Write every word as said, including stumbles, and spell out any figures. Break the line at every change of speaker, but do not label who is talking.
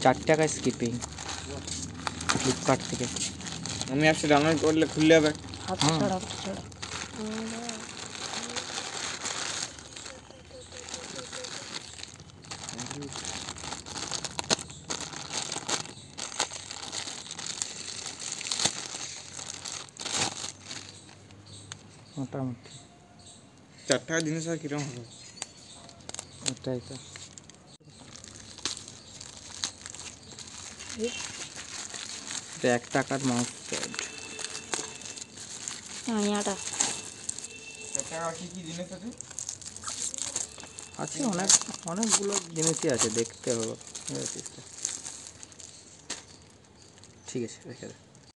চার টাকা skipping Flipkart থেকে।
আমি অ্যাপসে ডাউনলোড করলে খুললে হবে।
হাত ছাড়া হাত ছাড়া
মোটামুটি
চার টাকা জিনিস আর কিরকম হবে?
ওটাই তো। এটা এক টাকার মাউস প্যাড।
আয়াটা
চার টাকা কি কি জিনিস আছে?
আছে অনেক অনেকগুলো জিনিসই আছে, দেখতে হবে। ঠিক আছে রেখে দে।